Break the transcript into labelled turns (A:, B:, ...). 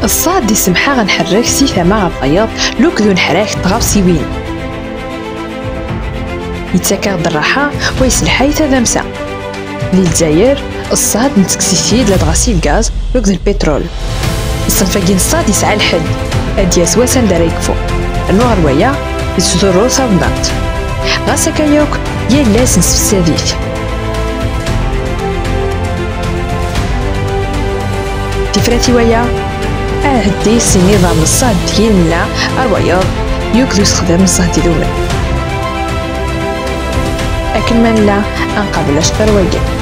A: الصاد دي سمحة غنحرك سي ثما غبيض لوك ذو نحراك تغاب سيوين يتساكر الراحة ويسلحاي تذمسا للجزائر الصاد نتكسيسيد لدغاسي الغاز لوك ذو البترول الصنفاكين الصاد يسعى الحد اديا سواسان داريكفو النوع رواية يتزورو صابنات غاسا كايوك يلاس نسفساديت تفراتي ويا عهدي سي نظام الصاد ديالنا روايض يوكدو يستخدم الصاد ديالو أكل من لا أنقبل أشطر ويا